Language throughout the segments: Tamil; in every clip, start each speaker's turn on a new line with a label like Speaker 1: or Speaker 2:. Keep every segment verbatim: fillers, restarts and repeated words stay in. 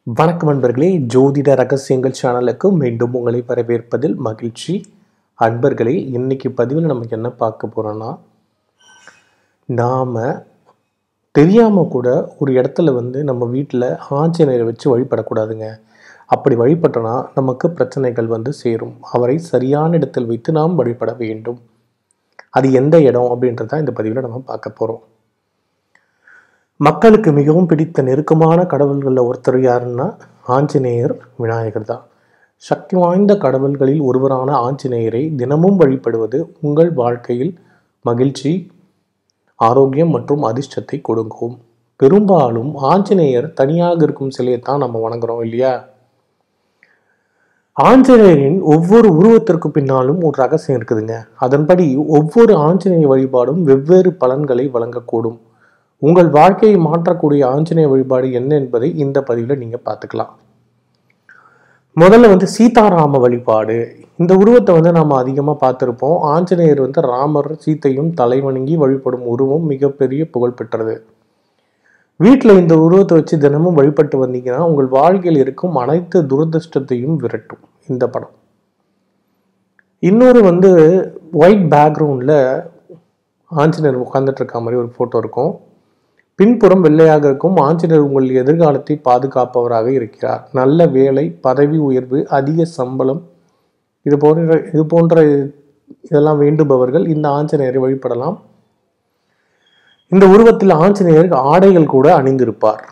Speaker 1: வணக்கம் அன்பர்களே, ஜோதிட ரகசியங்கள் சேனலுக்கு மீண்டும் உங்களை வரவேற்பதில் மகிழ்ச்சி. அன்பர்களே, இன்னைக்கு பதிவில் நமக்கு என்ன பார்க்க போகிறோன்னா, நாம் தெரியாமல் கூட ஒரு இடத்துல வந்து நம்ம வீட்டில் ஆஞ்சநேயரை வச்சு வழிபடக்கூடாதுங்க. அப்படி வழிபட்டோன்னா நமக்கு பிரச்சனைகள் வந்து சேரும். அவரை சரியான இடத்தில் வைத்து நாம் வழிபட வேண்டும். அது எந்த இடம் அப்படின்றத இந்த பதிவில் நம்ம பார்க்க போகிறோம். மக்களுக்கு மிகவும் பிடித்த நெருக்கமான கடவுள்களில் ஒருத்தர் யாருன்னா ஆஞ்சநேயர், விநாயகர் தான். சக்தி வாய்ந்த கடவுள்களில் ஒருவரான ஆஞ்சநேயரை தினமும் வழிபடுவது உங்கள் வாழ்க்கையில் மகிழ்ச்சி, ஆரோக்கியம் மற்றும் அதிர்ஷ்டத்தை கொடுக்கும். பெரும்பாலும் ஆஞ்சநேயர் தனியாக இருக்கும் சிலையை தான் நம்ம வணங்குறோம் இல்லையா? ஆஞ்சநேயரின் ஒவ்வொரு உருவத்திற்கு பின்னாலும் ஒரு ரகசியம் இருக்குதுங்க. அதன்படி ஒவ்வொரு ஆஞ்சநேய வழிபாடும் வெவ்வேறு பலன்களை வழங்கக்கூடும். உங்கள் வாழ்க்கையை மாற்றக்கூடிய ஆஞ்சநேய வழிபாடு என்ன என்பதை இந்த பதிவில் நீங்கள் பார்த்துக்கலாம். முதல்ல வந்து சீதாராம வழிபாடு. இந்த உருவத்தை வந்து நம்ம அதிகமாக பார்த்துருப்போம். ஆஞ்சநேயர் வந்து ராமர் சீத்தையும் தலைவணங்கி வழிபடும் உருவம் மிகப்பெரிய புகழ் பெற்றது. வீட்டில் இந்த உருவத்தை வச்சு தினமும் வழிபட்டு வந்தீங்கன்னா உங்கள் வாழ்க்கையில் இருக்கும் அனைத்து துரதிருஷ்டத்தையும் விரட்டும் இந்த படம். இன்னொரு வந்து ஒயிட் பேக்ரவுண்டில் ஆஞ்சநேயர் உட்கார்ந்துட்டு இருக்க மாதிரி ஒரு ஃபோட்டோ இருக்கும். பின்புறம் வெள்ளையாக இருக்கும். ஆஞ்சநேயர் உங்கள் எதிர்காலத்தை பாதுகாப்பவராக இருக்கிறார். நல்ல வேலை, பதவி உயர்வு, அதிக சம்பளம் இது போன்ற இது போன்ற இதெல்லாம் வேண்டுபவர்கள் இந்த ஆஞ்சநேயரை வழிபடலாம். இந்த உருவத்தில் ஆஞ்சநேயருக்கு ஆடைகள் கூட அணிந்திருப்பார்.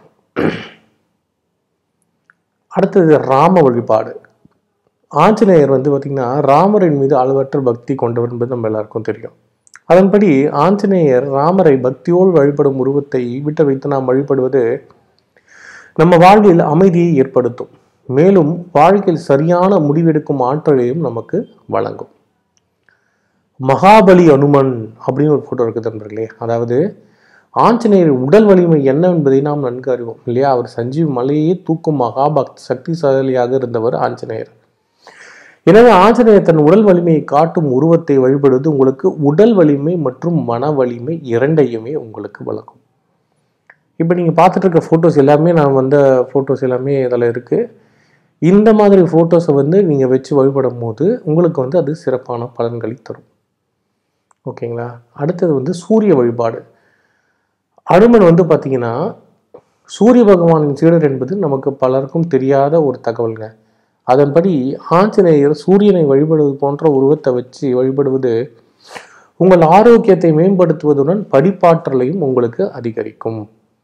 Speaker 1: அடுத்தது ராம வழிபாடு. ஆஞ்சநேயர் வந்து பார்த்தீங்கன்னா ராமரின் மீது அளவற்ற பக்தி கொண்டவர் என்பது நம்ம எல்லாருக்கும் தெரியும். அதன்படி ஆஞ்சநேயர் ராமரை பக்தியோடு வழிபடும் உருவத்தை விட்டு வைத்து நாம் வழிபடுவது நம்ம வாழ்வில் அமைதியை ஏற்படுத்தும். மேலும் வாழ்க்கையில் சரியான முடிவெடுக்கும் ஆற்றலையும் நமக்கு வழங்கும். மகாபலி அனுமன் அப்படின்னு ஒரு போட்டோ இருக்குது நண்பர்களே. அதாவது ஆஞ்சநேயர் உடல் வலிமை என்ன என்பதை நாம் நன்கு அறிவோம் இல்லையா? அவர் சஞ்சீவ் மலையே தூக்கும் மகாபக்தி சக்திசாலியாக இருந்தவர் ஆஞ்சநேயர். எனவே ஆஞ்சநேயர் தன் உடல் வலிமையை காட்டும் உருவத்தை வழிபடுவது உங்களுக்கு உடல் வலிமை மற்றும் மன வலிமை இரண்டையுமே உங்களுக்கு வழங்கும். இப்போ நீங்கள் பார்த்துட்டு இருக்க ஃபோட்டோஸ் எல்லாமே நான் வந்த ஃபோட்டோஸ் எல்லாமே இதில் இருக்குது. இந்த மாதிரி ஃபோட்டோஸை வந்து நீங்கள் வச்சு வழிபடும் போது உங்களுக்கு வந்து அது சிறப்பான பலன்களை தரும். ஓகேங்களா? அடுத்தது வந்து சூரிய வழிபாடு. அனுமன் வந்து பார்த்தீங்கன்னா சூரிய பகவானின் சீடர் என்பது நமக்கு பலருக்கும் தெரியாத ஒரு தகவல்ங்க. அதன்படி ஆஞ்சநேயர் சூரியனை வழிபடுவது போன்ற உருவத்தை வச்சு வழிபடுவது உங்கள் ஆரோக்கியத்தை மேம்படுத்துவதுடன் படிப்பாற்றலையும் உங்களுக்கு அதிகரிக்கும்.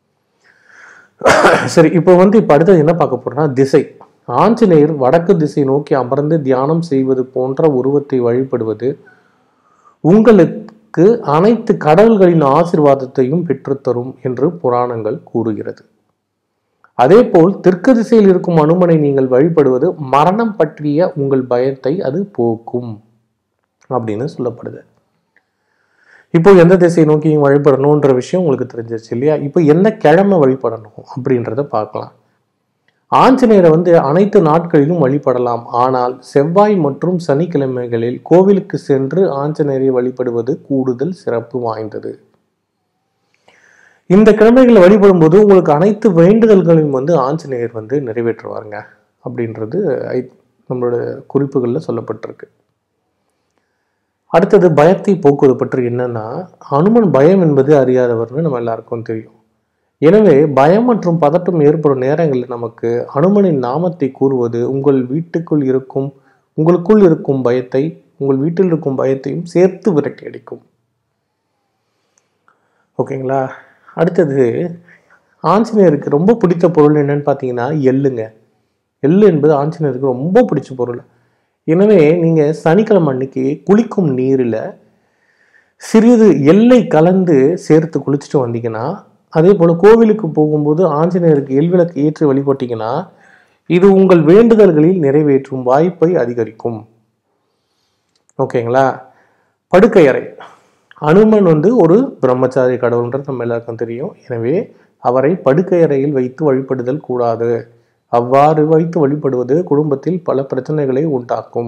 Speaker 1: சரி, இப்போ வந்து இப்போ அடுத்தது என்ன பார்க்க போறோம்னா திசை. ஆஞ்சநேயர் வடக்கு திசை நோக்கி அமர்ந்து தியானம் செய்வது போன்ற உருவத்தை வழிபடுவது உங்களுக்கு அனைத்து கடவுள்களின் ஆசீர்வாதத்தையும் பெற்றுத்தரும் என்று புராணங்கள் கூறுகிறது. அதே போல் தெற்கு திசையில் இருக்கும் அனுமனை நீங்கள் வழிபடுவது மரணம் பற்றிய உங்கள் பயத்தை அது போக்கும் அப்படின்னு சொல்லப்படுது. இப்போ எந்த திசையை நோக்கி வழிபடணுன்ற விஷயம் உங்களுக்கு தெரிஞ்சிருச்சு இல்லையா? இப்போ என்ன கிழமை வழிபடணும் அப்படின்றத பார்க்கலாம். ஆஞ்சநேயரை வந்து அனைத்து நாட்களிலும் வழிபடலாம். ஆனால் செவ்வாய் மற்றும் சனிக்கிழமைகளில் கோவிலுக்கு சென்று ஆஞ்சநேயரை வழிபடுவது கூடுதல் சிறப்பு வாய்ந்தது. இந்த கிழமைகளை வழிபடும் போது உங்களுக்கு அனைத்து வேண்டுதல்களையும் வந்து ஆஞ்சநேயர் வந்து நிறைவேற்றுவாருங்க அப்படின்றது நம்மளோட குறிப்புகளில் சொல்லப்பட்டிருக்கு. அடுத்தது பயத்தை போக்குவது பற்றி என்னன்னா, அனுமன் பயம் என்பது அறியாதவர்னு நம்ம எல்லாருக்கும் தெரியும். எனவே பயம் மற்றும் பதட்டம் ஏற்படும் நேரங்களில் நமக்கு அனுமனின் நாமத்தை கூறுவது உங்கள் வீட்டுக்குள் இருக்கும் உங்களுக்குள் இருக்கும் பயத்தை உங்கள் வீட்டில் இருக்கும் பயத்தையும் சேர்த்து விரட்டி அடிக்கும். ஓகேங்களா? அடுத்தது ஆஞ்சநேயருக்கு ரொம்ப பிடித்த பொருள் என்னன்னு பார்த்தீங்கன்னா எள்ளுங்க. எள்ளு என்பது ஆஞ்சநேயருக்கு ரொம்ப பிடிச்ச பொருள். எனவே நீங்கள் சனிக்கிழமை அன்னைக்கு குளிக்கும் நீரில் சிறிது எள்ளை கலந்து சேர்த்து குளிச்சுட்டு வந்தீங்கன்னா, அதே போல் கோவிலுக்கு போகும்போது ஆஞ்சநேயருக்கு எள் விளக்கு ஏற்றி வழிபட்டீங்கன்னா இது உங்கள் வேண்டுதல்களில் நிறைவேற்றும் வாய்ப்பை அதிகரிக்கும். ஓகேங்களா? படுக்கை அறை. அனுமன் வந்து ஒரு பிரம்மச்சாரி கடவுள்ன்றது நம்ம எல்லாருக்கும் தெரியும். எனவே அவரை படுக்கை அறையில் வைத்து வழிபடுதல் கூடாது. அவ்வாறு வைத்து வழிபடுவது குடும்பத்தில் பல பிரச்சனைகளை உண்டாக்கும்.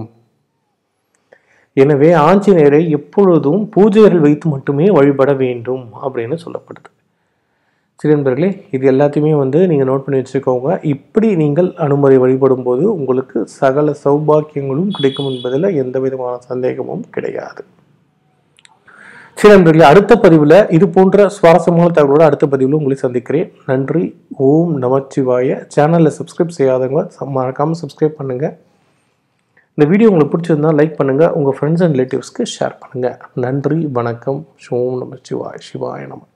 Speaker 1: எனவே ஆஞ்சநேயரை எப்பொழுதும் பூஜை அறையில் வைத்து மட்டுமே வழிபட வேண்டும் அப்படின்னு சொல்லப்படுது. சரி நண்பர்களே, இது எல்லாத்தையுமே வந்து நீங்கள் நோட் பண்ணி வச்சுக்கோங்க. இப்படி நீங்கள் அனுமரை வழிபடும் போது உங்களுக்கு சகல சௌபாக்கியங்களும் கிடைக்கும் என்பதில் எந்த விதமான சந்தேகமும் கிடையாது. சரி நண்பர்களே, அடுத்த பதிவில் இது போன்ற சுவாரஸ்யமான தகவலோடு அடுத்த பதிவில் உங்களை சந்திக்கிறேன். நன்றி. ஓம் நமச்சிவாய. சேனலில் சப்ஸ்கிரைப் செய்யாதவங்க மறக்காமல் சப்ஸ்கிரைப் பண்ணுங்கள். இந்த வீடியோ உங்களுக்கு பிடிச்சிருந்தா லைக் பண்ணுங்கள். உங்கள் ஃப்ரெண்ட்ஸ் அண்ட் ரிலேட்டிவ்ஸ்க்கு ஷேர் பண்ணுங்கள். நன்றி, வணக்கம். ஓம் நமச்சிவாய. சிவாய நம.